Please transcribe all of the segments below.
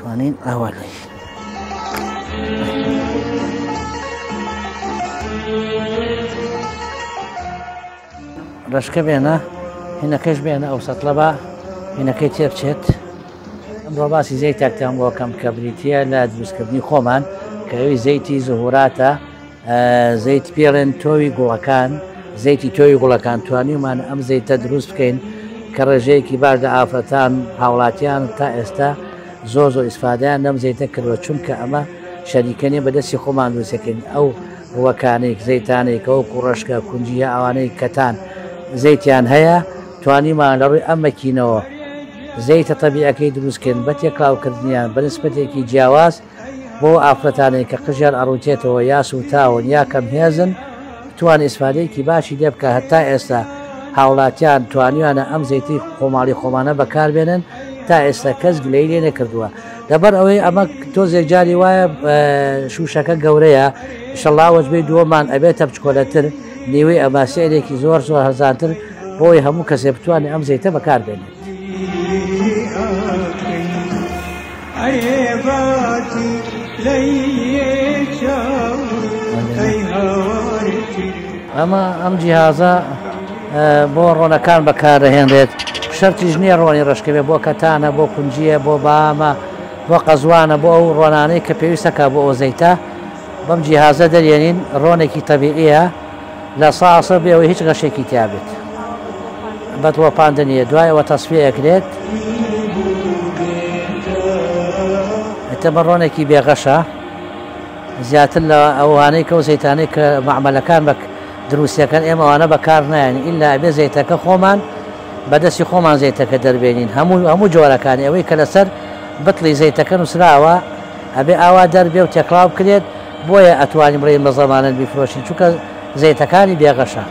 توانین ئەوانەی ڕشکە بێنە هینەکەش بێنە ئەو سەتڵە بە هینەکەی تێبچێت. ئەمڕۆ باسی زەیتێکتان بۆکەم کە بریتە لە دروستکردنی خۆمان کە ئەوی زەیتی زهوراتە، زەیت پێڵێن تۆوی گوڵەکان، زەیتی تۆوی گوڵەکان توانیمان ئەم زەیتە دروست بکەین کە ڕێژەیەکی باش لە ئافرەتان هاوڵاتیان تا ئێستا زۆر ئیسفادەیان لەم زەیتە کردوە، چونکە ئەمە شەریکەنی بەدەستی خۆمان دروستەکەین. ئەو ڕوەکانێک زەیتانێک ئەو کوڕەشکە کونجیە ئەوانەی کەتان زەیتیان هەیە توانیمان لە ڕووی ئەم مەکینەوە زەیتە تەبیعەکەی دروستکەین بە تێکڵاوکردنیان بە نسبەتێکی جیاواز بۆ ئافرەتانێک کە قژیان ئەڕوتێتەوە یا سوتاون یا کەم هێزن توان ئیسفادەیەکی باشی لێ بکە. هەتا ئێستا هاوڵاتیان توانیوانە ئەم زەیتی خۆماڵی خۆمانە بەکاربێنن تا ئێستا کەس گلەی لێ نەکردووە. لەبەر ئەوەی ئەمە تۆزێک جاری وایە شوشەکە گەورەیە، ئینشەڵڵا وەجبەی دووەمان ئەبێتە بچکۆلەتر نیوەی ئەماسیێنێکی زۆر هەرزانتر بۆی هەموو کەسێ بتوانێت ئەم زەیتە بەکاربێنێت. ئەمە ئەم جیهازە بۆ ڕۆنەکان بەکارهێنرێت، شەرتیش نییە ڕۆنی ڕشکەوێ بۆ کەتانە، بۆ کونجیە، بۆ بامە، بۆ قەزوانە، بۆ ئەو ڕۆنانەی کە پێویستەکە بۆ ئەو زەیتە بەم جیهازە دەرێنین. ڕۆنێکی تەبیعیە لە ساسە بێەوەی هیچ غەشێکی تیابێت بەدوەپاندنیە، دوایەوە تەسفیەکرێت. ئەتەمە ڕۆنێکی بێغەشە زیاتر لە ئەوانەی کە و زەیتانەی کە مەعمەلەکان بە دروستیەکەن ئێمەوانە بەکار نایەن، ئیلا ئەبێ زەیتەکە خۆمان بەدەستی خۆمان زەیتەکە دەربێنین. هەموو جۆرەکانی ئەوەی کە لەسەر بتڵی زەیتەکە نووسراوە ئەبێ ئاوا دەربێ و تێکڵاو بکرێت، بۆیە ئەتوانین بڕێن بە زەمانەت بیفرۆشین چونکە زەیتەکانی بێغەشە.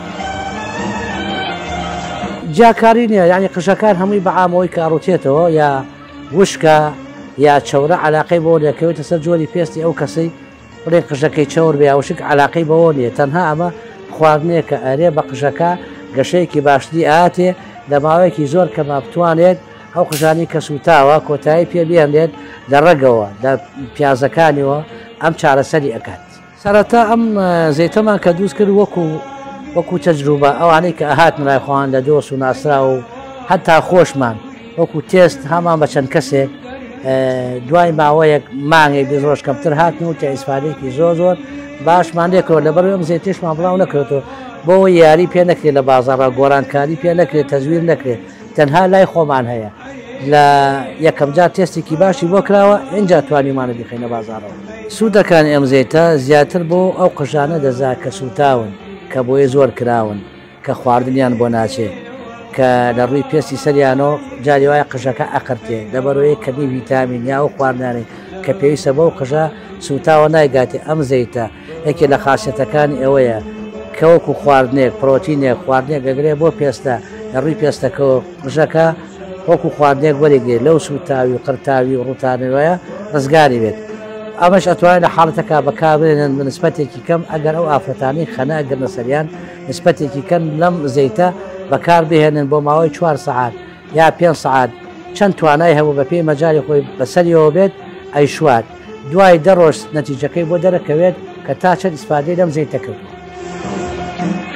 جاکاری نییە، یعنی قژەکان هەمووی بەعامەوەی کە ئەڕوتێتەوە یا وشکە یا چەورە علاقەی بۆ دەکەوێتە سەر جۆری پێستی ئەو کەسەی بڵێ قژەکەی چەور بێ وشک علاقەی بەوە نیە، تەنها ئەمە خواردنەیە کە ئەرێ بە قژەکە گەشەیەکی باشتری ئاتێ لە ماوەیەکی زۆر کەما بتوانێت ئەو قژانی کە سوتاوە کۆتایی پێ بێنێت لە ڕێگەوە لە پیازەکانیەوە ئەم چارەسەری ئەکات. سەرەتا ئەم زەیتەمان کە دروست کرد وەکو تەجروبە ئەوانەی کە ئەهات نای خۆیان لە دۆست و ناسرا و هەتا خۆشمان وەکو تێست هەمان بە چەند کەسێک دوای ماوەیەک مانگێک ڕۆژ کەمتر هاتن و کە ئیسفادەیەکی زۆر باشمان لێکەوە. لەبەر ئەم زەیتیشمان بڵاو نەکرێتەوە بۆەوە یاری پێ نەکرێت لە بازاڕە گۆڕانکاری پێ نەکرێت، تەزویر نەکرێت، تەنها لای خۆمان هەیە. لە یەکەم جار تێستێکی باشی بۆ کراوە ئینجا توانیمانە بخینە بازاڕەوە. سوودەکان ئەم زەیتە زیاتر بۆ ئەو قژانە دەزا کە سوتاون، کە بۆیە زۆر کراون، کە خواردنیان بۆ ناچێت، کە لە ڕووی پێستی سەریانەوە جاری وایە قژەکە ئەقرتێ لەبەرەوەی کەمی ڤیتامین یا ئەو خواردنانەی کە پێویستە بەو قژە سوتاوە نایگاتێ. ئەم زەیتە یەکێ لە خاصیەتەکانی ئەوەیە کە وەکو خواردنێک پرۆتینێک خواردنێک گەگرێ بۆ پێستە لە ڕووی پێستەکەەوە قژەکە وەکو خواردنێک وەرێگرێت لەو سوتاوی و قرتاوی و ڕوتانەوەیە ڕزگاری بێت. ئەمەش ئەتوانێت لە حاڵەتەکە بەکاربێنن بە نسبەتێکی کەم ئەگەر ئەو ئافرەتانەی خەنە ئەگەرنە سەریان نسبەتێکی کەم لەم زەیتە بەکار بهێنن بۆ ماوەی 4 سەعات یا 5 سەعات چەند توانای هەبوو بە پێی مەجای خۆی بەسەریەوە بێت ئەیشوات، دوای 10 ڕۆژ نەتیجەکەی بۆ دەرەکەوێت کە تا چەند ئیسفادەی لەم زەیتە کردووە.